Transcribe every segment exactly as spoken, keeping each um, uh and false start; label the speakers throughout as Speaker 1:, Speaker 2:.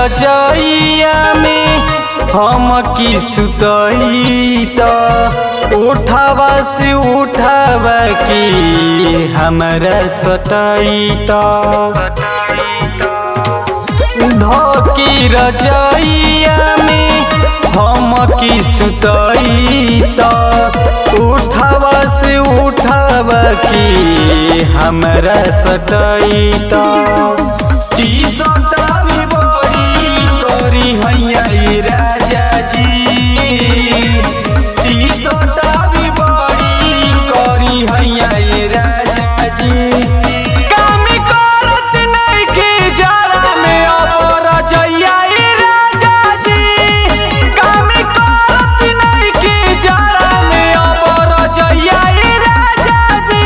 Speaker 1: रजइया में हम की सुतई तो उठावा से उठावा की हमरा सटई तो धोकी रजइया में हम की सुतई तो उठावा से उठावा की हमरा सटई तो टी शर्ट भी बड़ी करी हैया राजा जी टी शर्ट भी बड़ी करी हैया राजा जी काम करत नहीं की जरा में अब रजइया राजा जी काम करत नहीं की जरा में अब रजइया राजा जी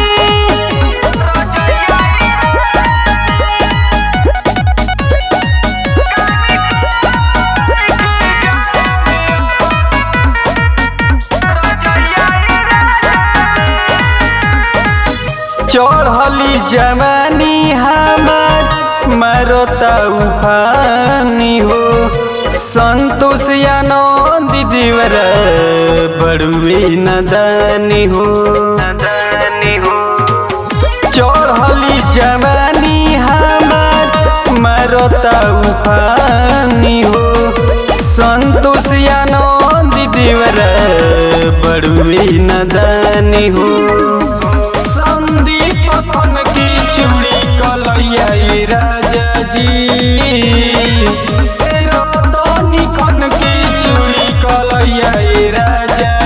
Speaker 1: चढ़ली जवानी हमार मरता उफानी हो संतोष आनंद दीवर बड़ुए नदानी हो चढ़ली जवानी हमार मरता उफानी हो संतोष आनंद दीवर बड़ुए नदानी हो पखन की चूड़ी कलैया राजा जी निखन की चूड़ी कलैया राजा